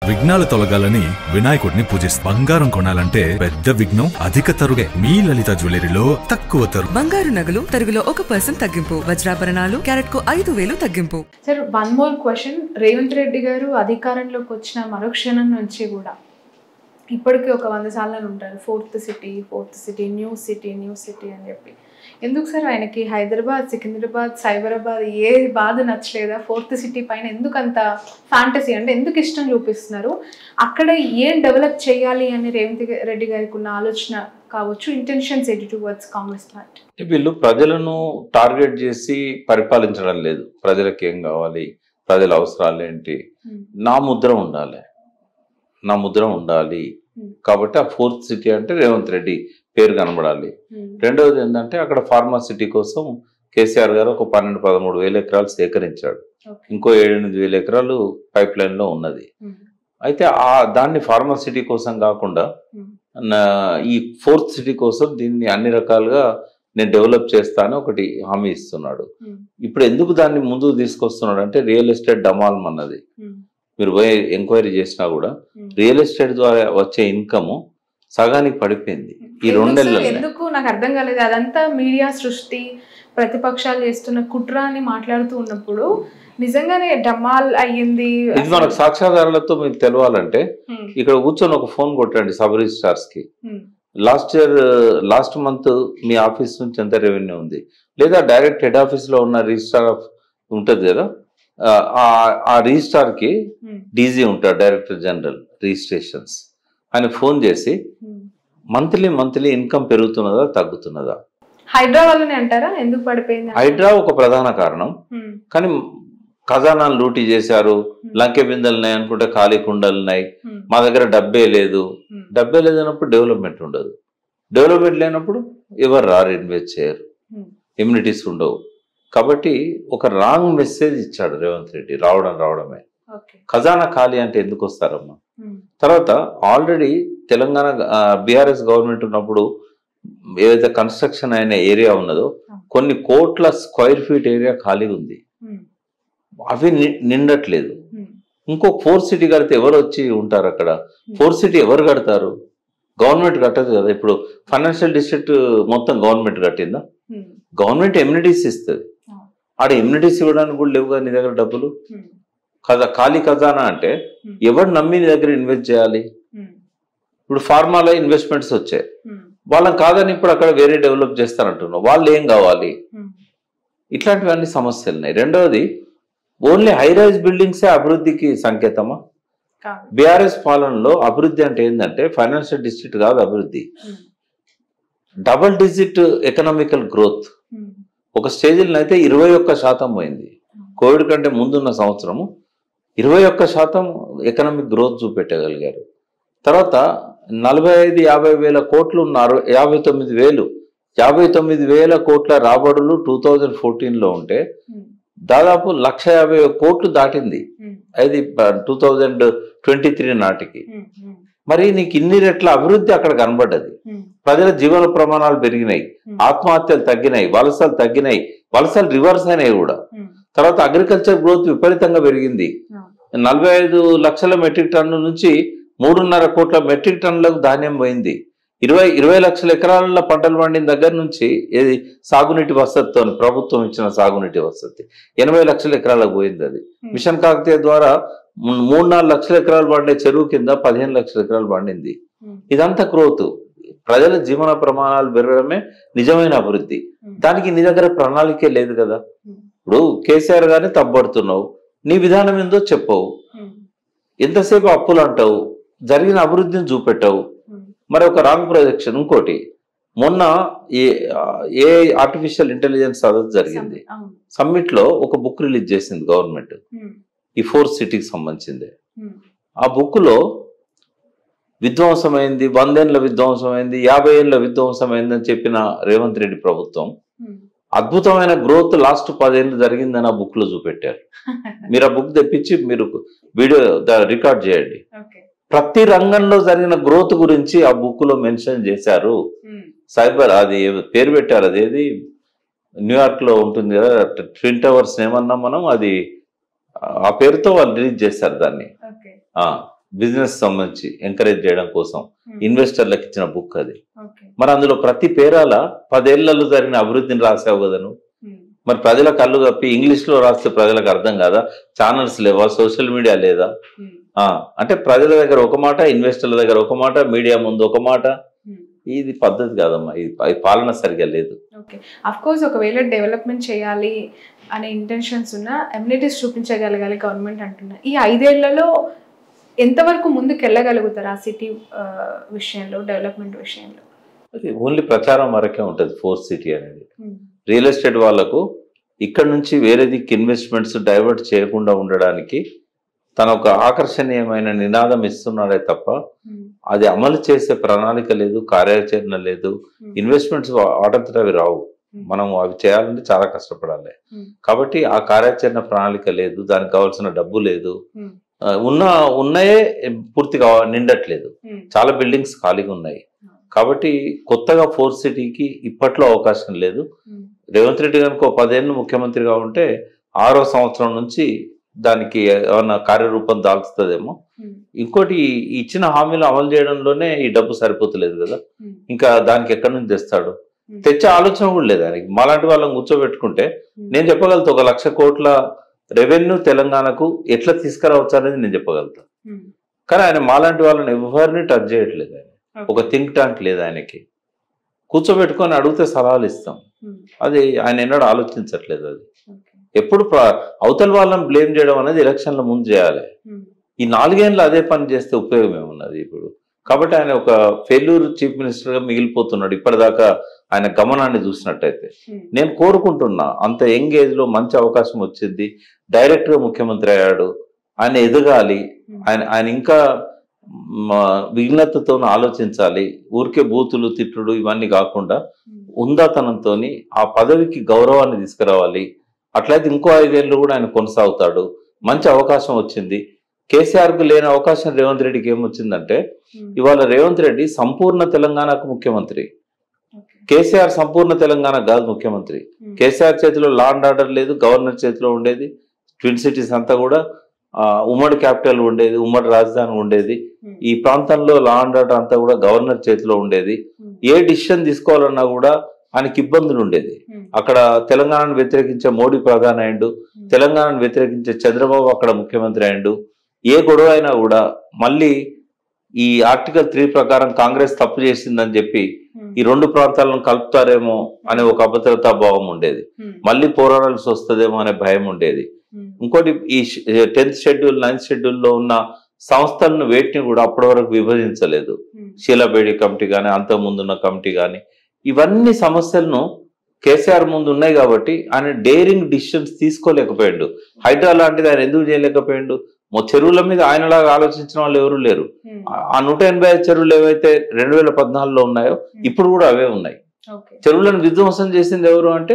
విఘ్నాలు తొలగాలని వినాయకుడిని పూజిస్తారు. బంగారం కొనాలంటే పెద్ద విఘ్నం అధిక తరుగే. మీ లలిత జ్యువెలరీలో తక్కువ తరుగు. బంగారు నగలు తరుగులో 1% తగ్గింపు. వజ్రాభరణాలు క్యారెట్ కు 5,000 తగ్గింపు. Sir, one more question. Revanth Reddy garu అధికారంలోకి వచ్చిన మరుక్షణం నుంచి కూడా ఇప్పటికీ ఒక 100 సార్లు ఉంటారు ఫోర్త్ సిటీ న్యూ సిటీ అని చెప్పి. ఎందుకు సార్ ఆయనకి హైదరాబాద్, సికింద్రాబాద్, సైబరాబాద్ ఏ బాధ నచ్చలేదా? ఫోర్త్ సిటీ పైన ఎందుకు అంత ఫ్యాంటసీ, అంటే ఎందుకు ఇష్టం చూపిస్తున్నారు? అక్కడ ఏం డెవలప్ చేయాలి అని రేవంత్ రెడ్డి గారికి ఉన్న ఆలోచన కావచ్చు, ఇంటెన్షన్స్ ఏంటి టువర్డ్స్ కాంగ్రెస్ పార్టీ? వీళ్ళు ప్రజలను టార్గెట్ చేసి పరిపాలించడం లేదు. ప్రజలకు ఏం కావాలి, ప్రజల అవసరాలు ఏంటి, నా ముద్ర ఉండాలి కాబట్టి ఆ ఫోర్త్ సిటీ అంటే రేవంత్ రెడ్డి పేరు కనబడాలి. రెండవది ఏంటంటే అక్కడ ఫార్మాసిటీ కోసం కేసీఆర్ గారు ఒక 12-13 వేల ఎకరాలు సేకరించాడు. ఇంకో 7-8 వేల ఎకరాలు పైప్ లైన్ లో ఉన్నది. అయితే దాన్ని ఫార్మాసిటీ కోసం కాకుండా ఈ ఫోర్త్ సిటీ కోసం దీన్ని అన్ని రకాలుగా నేను డెవలప్ చేస్తాను ఒకటి హామీ ఇస్తున్నాడు. ఇప్పుడు ఎందుకు దాన్ని ముందుకు తీసుకొస్తున్నాడు అంటే రియల్ ఎస్టేట్ డమాల్ అన్నది మీరు పోయి ఎంక్వైరీ చేసినా కూడా రియల్ ఎస్టేట్ ద్వారా వచ్చే ఇన్కమ్ సగానికి పడిపోయింది ఈ 2 నెలల్లో. ఎందుకు నాకు అర్థం కాలేదు. అదంతా మీడియా సృష్టి, ప్రతిపక్షాలు చేస్తున్న కుట్ర అని మాట్లాడుతూ ఉన్నప్పుడు నిజంగానే డమాల్ అయ్యింది. ఇది మనకు సాక్ష్యాధారాలతో మీకు తెలవాలంటే ఇక్కడ కూర్చొని ఒక ఫోన్ కొట్టండి సబ్ రిజిస్ట్రార్స్ కి. లాస్ట్ మంత్ మీ ఆఫీస్ నుంచి ఎంత రెవెన్యూ ఉంది, లేదా డైరెక్ట్ హెడ్ ఆఫీస్ లో ఉన్న రిజిస్ట్రార్ ఉంటుంది కదా, ఆ రిజిస్ట్రార్ కి డీజీ ఉంటాడు, డైరెక్టర్ జనరల్ రిజిస్ట్రేషన్స్. ఆయన ఫోన్ చేసి మంత్లీ ఇన్కమ్ పెరుగుతున్నదా తగ్గుతున్నదా? హైడ్రా వల్లనే అంటారా ఎందుకు పడిపోయింది? హైడ్రా ఒక ప్రధాన కారణం, కానీ ఖజానాలు లూటీ చేశారు, లంకె బిందెలు ఉన్నాయి అనుకుంటే ఖాళీ కుండలు ఉన్నాయి, మా దగ్గర డబ్బే లేదు అన్నప్పుడు డెవలప్మెంట్ ఉండదు. డెవలప్మెంట్ లేనప్పుడు ఎవరు రారు, ఇన్వెస్ట్ చేయరు, ఇమ్యూనిటీస్ ఉండవు. కాబట్టి ఒక రాంగ్ మెసేజ్ ఇచ్చాడు రేవంత్ రెడ్డి రావడమే. ఖజానా ఖాళీ అంటే ఎందుకు వస్తారమ్మా? తర్వాత ఆల్రెడీ తెలంగాణ బీఆర్ఎస్ గవర్నమెంట్ ఉన్నప్పుడు ఏదైతే కన్స్ట్రక్షన్ అయిన ఏరియా ఉన్నదో కొన్ని కోట్ల స్క్వేర్ ఫీట్ ఏరియా ఖాళీ ఉంది, అవి నిండట్లేదు. ఇంకో ఫోర్త్ సిటీ కడితే ఎవరు వచ్చి ఉంటారు అక్కడ? ఫోర్త్ సిటీ ఎవరు కడతారు? గవర్నమెంట్ కట్టదు కదా. ఇప్పుడు ఫైనాన్షియల్ డిస్ట్రిక్ట్ మొత్తం గవర్నమెంట్ కట్టిందా? గవర్నమెంట్ ఎమ్యూనిటీస్ ఇస్తుంది, ఆడ ఎమ్యూనిటీస్ ఇవ్వడానికి కూడా లేవుగా నీ దగ్గర డబ్బులు. ఖాళీ ఖజానా అంటే ఎవరు నమ్మి నీ దగ్గర ఇన్వెస్ట్ చేయాలి? ఇప్పుడు ఫార్మాలో ఇన్వెస్ట్మెంట్స్ వచ్చాయి, వాళ్ళని కాదని ఇప్పుడు అక్కడ వేరే డెవలప్ చేస్తారంటున్నావు, వాళ్ళు ఏం కావాలి? ఇట్లాంటివన్నీ సమస్యలు ఉన్నాయి. రెండవది ఓన్లీ హై రైజ్ బిల్డింగ్సే అభివృద్ధికి సంకేతమా? బీఆర్ఎస్ పాలనలో అభివృద్ధి అంటే ఏంటంటే ఫైనాన్షియల్ డిస్ట్రిక్ట్ కాదు అభివృద్ధి, డబుల్ డిజిట్ ఎకనామికల్ గ్రోత్. ఒక స్టేజ్లో అయితే 21% పోయింది. కోవిడ్ కంటే ముందున్న సంవత్సరము 21% ఎకనామిక్ గ్రోత్ చూపెట్టగలిగారు. తర్వాత 45-50 వేల కోట్లు ఉన్న 59 వేల కోట్ల రాబడులు 2014లో ఉంటే దాదాపు 1,50,000 కోట్లు దాటింది అది 2023 నాటికి. మరి నీకు ఇన్ని రెట్ల అభివృద్ధి అక్కడ కనబడ్డది. ప్రజల జీవన ప్రమాణాలు పెరిగినాయి, ఆత్మహత్యలు తగ్గినాయి, వలసలు తగ్గినాయి, వలసలు రివర్స్ అయినాయి కూడా. తర్వాత అగ్రికల్చర్ గ్రోత్ విపరీతంగా పెరిగింది. 45 లక్షల మెట్రిక్ టన్ను నుంచి 3.5 కోట్ల మెట్రిక్ టన్నులకు ధాన్యం పోయింది. 20 లక్షల ఎకరాల పంటలు పండిన దగ్గర నుంచి ఏది సాగునీటి వసతితో ప్రభుత్వం ఇచ్చిన సాగునీటి వసతి 80 లక్షల ఎకరాలకు పోయింది. అది మిషన్ కాకతీయ ద్వారా 3-4 లక్షల ఎకరాలు పండే చెరువు కింద 15 లక్షల ఎకరాలు పండింది. ఇదంతా గ్రోత్, ప్రజల జీవన ప్రమాణాలు పెరగడమే నిజమైన అభివృద్ధి. దానికి నీ దగ్గర ప్రణాళికే లేదు కదా. ఇప్పుడు కేసీఆర్ గారిని తప్పబడుతున్నావు, నీ విధానం ఏందో చెప్పవు, ఎంతసేపు అప్పులు అంటావు, జరిగిన అభివృద్ధిని చూపెట్టావు, మరి ఒక రాంగ్ ప్రొజెక్షన్. ఇంకోటి మొన్న ఏ ఆర్టిఫిషియల్ ఇంటెలిజెన్స్ సదస్సు జరిగింది, సమ్మిట్ లో ఒక బుక్ రిలీజ్ చేసింది గవర్నమెంట్, ఈ ఫోర్త్ సిటీకి సంబంధించింది. ఆ బుక్ లో విధ్వంసమైంది, 100 ఏళ్ళ విధ్వంసమైంది, 50 ఏళ్ళ విధ్వంసమైంది అని చెప్పిన రేవంత్ రెడ్డి ప్రభుత్వం అద్భుతమైన గ్రోత్ లాస్ట్ 10 ఏళ్ళు జరిగిందని ఆ బుక్ లో చూపెట్టారు. మీరు ఆ బుక్ తెప్పించి మీరు వీడియో రికార్డ్ చేయండి. ప్రతి రంగంలో జరిగిన గ్రోత్ గురించి ఆ బుక్ లో మెన్షన్ చేశారు. సైబర్ అది పేరు పెట్టారు, అదేది న్యూయార్క్ లో ఉంటుంది కదా ట్విన్ టవర్స్ ఏమన్నా మనం, అది ఆ పేరుతో వాళ్ళు రిలీజ్ చేశారు దాన్ని. బిజినెస్ సంబంధించి ఎంకరేజ్ చేయడం కోసం ఇన్వెస్టర్లకు ఇచ్చిన బుక్ అది. ఓకే. మరి అందులో ప్రతి పేరాల 10 ఏళ్లలో జరిగిన అభివృద్ధిని రాసావు కదా నువ్వు. మరి ప్రజల కళ్ళు కప్పి ఇంగ్లీష్లో రాస్తే ప్రజలకు అర్థం కాదా? ఛానల్స్ లేవా? సోషల్ మీడియా లేదా? అంటే ప్రజల దగ్గర ఒక మాట, ఇన్వెస్టర్ల దగ్గర ఒక మాట, మీడియా ముందు ఒక మాట. ఇది పద్ధతి కాదమ్మా, ఇది పాలన సరిగా లేదు. ఓకే. అఫ్ కోర్స్ ఒకవేళ డెవలప్మెంట్ చేయాలి అనే ఇంటెన్షన్స్ ఉన్న ఎమ్యూనిటీస్ చూపించగలగాలి గవర్నమెంట్ అంటున్నారు. ఈ 5 ఏళ్లలో ఎంతవరకు ముందుకు వెళ్ళగలుగుతారు ఆ సిటీ విషయంలో, డెవలప్మెంట్ విషయంలో? అది ఓన్లీ ప్రచారం వరకే ఉంటుంది ఫోర్త్ సిటీ అనేది. రియల్ ఎస్టేట్ వాళ్లకు ఇక్కడ నుంచి వేరే దిక్కు ఇన్వెస్ట్మెంట్స్ డైవర్ట్ చేయకుండా ఉండడానికి తన ఒక ఆకర్షణీయమైన నినాదం ఇస్తున్నాడే తప్ప అది అమలు చేసే ప్రణాళిక లేదు, కార్యాచరణ లేదు. ఇన్వెస్ట్మెంట్స్ ఆటంతట అవి రావు, మనం అవి చేయాలంటే చాలా కష్టపడాలి. కాబట్టి ఆ కార్యాచరణ ప్రణాళిక లేదు, దానికి కావాల్సిన డబ్బు లేదు. ఉన్నాయే పూర్తిగా నిండట్లేదు, చాలా బిల్డింగ్స్ ఖాళీగా ఉన్నాయి. కాబట్టి కొత్తగా ఫోర్త్ సిటీకి ఇప్పట్లో అవకాశం లేదు. రేవంత్ రెడ్డి గారికి 10 ఏళ్ళు ముఖ్యమంత్రిగా ఉంటే 6వ సంవత్సరం నుంచి దానికి ఏమన్నా కార్యరూపం దాల్చుతుందేమో. ఇంకోటి, ఇచ్చిన హామీలు అమలు చేయడంలోనే ఈ డబ్బు సరిపోతలేదు కదా, ఇంకా దానికి ఎక్కడి నుంచి తెస్తాడు? తెచ్చే ఆలోచన కూడా లేదు ఆయనకి. మాలాంటి వాళ్ళని కూర్చోబెట్టుకుంటే నేను చెప్పగలుగుతా 1 లక్ష కోట్ల రెవెన్యూ తెలంగాణకు ఎట్లా తీసుకురావచ్చు అనేది నేను చెప్పగలుగుతా. కానీ ఆయన మాలాంటి వాళ్ళని ఎవరిని టచ్ చేయట్లేదు. ఆయన ఒక థింక్ ట్యాంక్ లేదు ఆయనకి. కూర్చోబెట్టుకొని అడిగితే సలహాలు ఇస్తాం, అది ఆయన ఎన్నడూ ఆలోచించట్లేదు. అది ఎప్పుడు అవతల వాళ్ళని బ్లేమ్ చేయడం అనేది ఎలక్షన్ల ముందు చేయాలి. ఈ 4 ఏళ్ళు అదే పని చేస్తే ఉపయోగం ఏమున్నది ఇప్పుడు? కాబట్టి ఆయన ఒక ఫెయిల్యూర్ చీఫ్ మినిస్టర్గా మిగిలిపోతున్నాడు ఇప్పటిదాకా ఆయన గమనాన్ని చూసినట్టయితే. నేను కోరుకుంటున్నా అంత యంగ్ ఏజ్లో మంచి అవకాశం వచ్చింది, డైరెక్ట్గా ముఖ్యమంత్రి అయ్యాడు, ఆయన ఎదగాలి, ఆయన ఇంకా విఘ్నతతో ఆలోచించాలి. ఊరికే బూతులు తిట్టుడు ఇవన్నీ కాకుండా ఉందాతనంతో ఆ పదవికి గౌరవాన్ని తీసుకురావాలి. అట్లయితే ఇంకో 5 ఏళ్ళు కూడా ఆయన కొనసాగుతాడు. మంచి అవకాశం వచ్చింది. కేసీఆర్కు లేని అవకాశం రేవంత్ రెడ్డికి ఏమొచ్చిందంటే, ఇవాళ రేవంత్ రెడ్డి సంపూర్ణ తెలంగాణకు ముఖ్యమంత్రి, కేసీఆర్ సంపూర్ణ తెలంగాణ కాదు ముఖ్యమంత్రి. కేసీఆర్ చేతిలో లా అండ్ ఆర్డర్ లేదు, గవర్నర్ చేతిలో ఉండేది. ట్విన్ సిటీస్ అంతా కూడా ఉమ్మడి క్యాపిటల్ ఉండేది, ఉమ్మడి రాజధాని ఉండేది. ఈ ప్రాంతంలో లా అండ్ ఆర్డర్ అంతా కూడా గవర్నర్ చేతిలో ఉండేది. ఏ డిసిషన్ తీసుకోవాలన్నా కూడా ఆయనకి ఇబ్బందులు ఉండేది. అక్కడ తెలంగాణను వ్యతిరేకించే మోడీ ప్రధాని అయ్యిండు, తెలంగాణను వ్యతిరేకించే చంద్రబాబు అక్కడ ముఖ్యమంత్రి అయ్యిండు. ఏ గొడవ అయినా కూడా మళ్ళీ ఈ ఆర్టికల్ 3 ప్రకారం కాంగ్రెస్ తప్పు చేసిందని చెప్పి ఈ 2 ప్రాంతాలను కలుపుతారేమో అనే ఒక అభద్రతా భావం ఉండేది. మళ్ళీ పోరాడాల్సి వస్తుందేమో అనే భయం ఉండేది. ఇంకోటి, ఈ 10th షెడ్యూల్ 9th షెడ్యూల్లో ఉన్న సంస్థలను వేటిని కూడా అప్పటి వరకు విభజించలేదు. షీలాబేడి కమిటీ కానీ, అంతకుముందున్న కమిటీ కానీ, ఇవన్నీ సమస్యలను కేసీఆర్ ముందు ఉన్నాయి కాబట్టి ఆయన డేరింగ్ డిసిషన్స్ తీసుకోలేకపోయాడు. హైడ్రా లాంటిది ఆయన ఎందుకు చేయలేకపోయాడు? చెరువుల మీద ఆయనలాగా ఆలోచించిన వాళ్ళు ఎవరు లేరు. ఆ 185 చెరువులు ఏవైతే 2014లో ఉన్నాయో ఇప్పుడు కూడా అవే ఉన్నాయి. చెరువులను విధ్వంసం చేసింది ఎవరు అంటే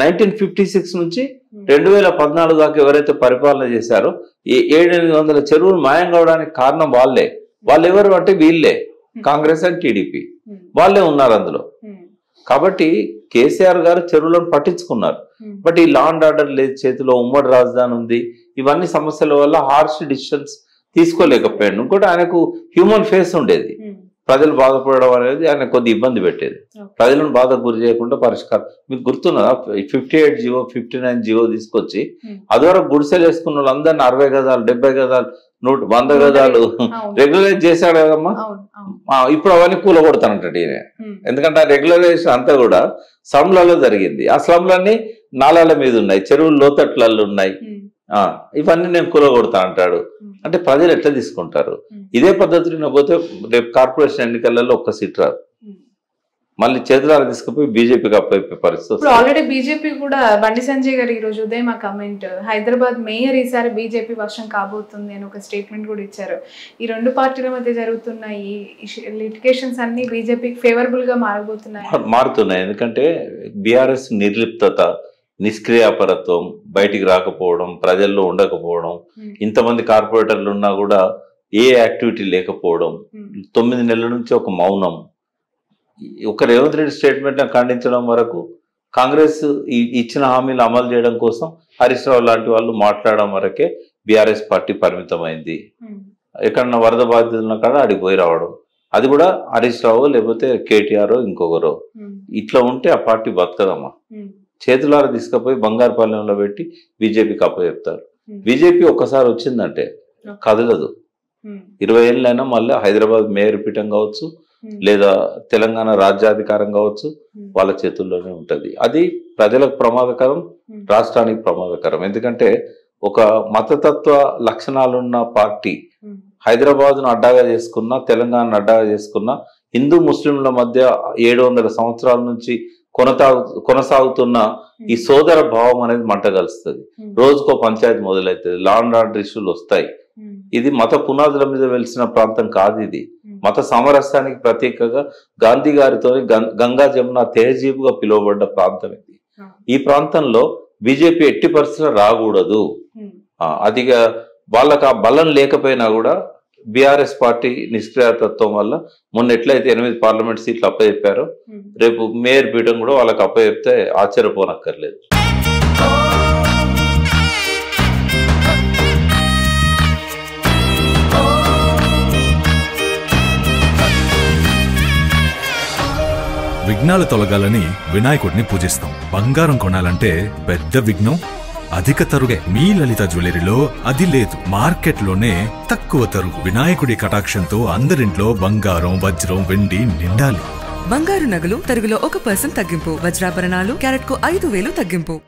1956 నుంచి 2014 దాకా ఎవరైతే పరిపాలన చేశారో 700-800 చెరువులు మాయం కావడానికి కారణం వాళ్ళే. వాళ్ళు ఎవరు అంటే వీళ్ళే, కాంగ్రెస్ అండ్ టీడీపీ వాళ్ళే ఉన్నారు అందులో. కాబట్టి కేసీఆర్ గారు చెరువులను పట్టించుకున్నారు. బట్ ఈ లా అండ్ ఆర్డర్ లేదు చేతిలో, ఉమ్మడి రాజధాని ఉంది, ఇవన్నీ సమస్యల వల్ల హార్ష్ డిసిషన్స్ తీసుకోలేకపోయాడు. ఇంకోటి, ఆయనకు హ్యూమన్ ఫేస్ ఉండేది. ప్రజలు బాధపడడం అనేది ఆయన కొద్ది ఇబ్బంది పెట్టేది. ప్రజలను బాధకు గురి చేయకుండా పరిష్కారం. మీకు గుర్తున్నదా 58 జీవో 59 జీవో తీసుకొచ్చి అదివరకు గుడిసెలు వేసుకున్న వాళ్ళందరినీ 60 గజాలు 70 గజాలు 100 గజాలు రెగ్యులరైజ్ చేశాడు కదమ్మా. ఇప్పుడు అవన్నీ కూలగొడతానంటాడు ఈయన. ఎందుకంటే ఆ రెగ్యులరైజేషన్ అంతా కూడా స్లమ్లలో జరిగింది. ఆ స్లమ్లన్నీ నాలాల మీద ఉన్నాయి, చెరువులు లోతట్లలో ఉన్నాయి. ఇవన్నీ నేను కూలగొడతా అంటాడు. అంటే ప్రజలు ఎట్లా తీసుకుంటారు? ఇదే పద్ధతిలో పోతే రేపు కార్పొరేషన్ ఎన్నికలలో 1 సీట్ రాదు, మళ్ళీ చేతులారా తీసుకుపోయి బీజేపీకి అప్పైపోయే పరిస్థితి. ఆల్రెడీ బీజేపీ కూడా బండి సంజయ్ గారు ఈ రోజు ఉదయం ఆ కమెంట్, హైదరాబాద్ మేయర్ ఈసారి బీజేపీ వర్షం కాబోతుంది అని ఒక స్టేట్మెంట్ కూడా ఇచ్చారు. ఈ 2 పార్టీల మధ్య జరుగుతున్న ఈ లిటిగేషన్స్ అన్ని బీజేపీకి ఫేవరబుల్ గా మారుతున్నాయి. ఎందుకంటే బీఆర్ఎస్ నిర్లిప్తత, నిష్క్రియాపరత్వం, బయటికి రాకపోవడం, ప్రజల్లో ఉండకపోవడం, ఇంతమంది కార్పొరేటర్లు ఉన్నా కూడా ఏ యాక్టివిటీ లేకపోవడం, 9 నెలల నుంచి ఒక మౌనం, ఒక రేవంత్ రెడ్డి స్టేట్మెంట్ ఖండించడం వరకు, కాంగ్రెస్ ఇచ్చిన హామీలు అమలు చేయడం కోసం హరీష్ రావు లాంటి వాళ్ళు మాట్లాడడం వరకే బీఆర్ఎస్ పార్టీ పరిమితమైంది. ఎక్కడన్నా వరద బాధితున్న కాడ ఆడికి పోయి రావడం, అది కూడా హరీష్ రావు లేకపోతే కేటీఆర్ ఇంకొకరు. ఇట్లా ఉంటే ఆ పార్టీ బతకదమ్మా. చేతులారా తీసుకుపోయి బంగారుపాలెంలో పెట్టి బీజేపీకి అప్పచెప్తారు. బీజేపీ ఒక్కసారి వచ్చిందంటే కదలదు. 20 ఏళ్ళైనా మళ్ళీ హైదరాబాద్ మేయర్ పీఠం కావచ్చు లేదా తెలంగాణ రాజ్యాధికారం కావచ్చు వాళ్ళ చేతుల్లోనే ఉంటది. అది ప్రజలకు ప్రమాదకరం, రాష్ట్రానికి ప్రమాదకరం. ఎందుకంటే ఒక మతతత్వ లక్షణాలున్న పార్టీ హైదరాబాద్ను అడ్డాగా చేసుకున్న, తెలంగాణను అడ్డాగా చేసుకున్న, హిందూ ముస్లింల మధ్య 700 సంవత్సరాల నుంచి కొనసాగుతున్న ఈ సోదర భావం అనేది మంట కలుస్తుంది. రోజుకో పంచాయతీ మొదలవుతుంది, లా అండ్ ఆర్డర్ ఇష్యూలు వస్తాయి. ఇది మత పునాదుల మీద వెలిసిన ప్రాంతం కాదు. ఇది మత సామరస్యానికి ప్రతీకగా గాంధీ గారితో గంగా జమున తేజీబుగా పిలువబడ్డ ప్రాంతం ఇది. ఈ ప్రాంతంలో బీజేపీ ఎట్టి పరిస్థితుల్లో రాకూడదు. అదిగా వాళ్ళకి ఆ బలం లేకపోయినా కూడా బీఆర్ఎస్ పార్టీ నిష్క్రియాతత్వం వల్ల మొన్న ఎట్లయితే 8 పార్లమెంట్ సీట్లు అప్పచెప్పారో రేపు మేయర్ పీఠం కూడా వాళ్ళకి అప్పచెప్తే ఆశ్చర్యపోనక్కర్లేదు. విఘ్నాలు తొలగాలని వినాయకుడిని పూజిస్తాం. బంగారం కొనాలంటే పెద్ద విఘ్నం అధిక తరుగే. మీ లలిత జ్యువెలరీలో అది లేదు. మార్కెట్లోనే తక్కువ తరుగు. వినాయకుడి కటాక్షంతో అందరింట్లో బంగారం, వజ్రం, వెండి నిండాలి. బంగారు నగలు తరుగులో 1% తగ్గింపు. వజ్రాభరణాలు క్యారెట్కు 5,000 తగ్గింపు.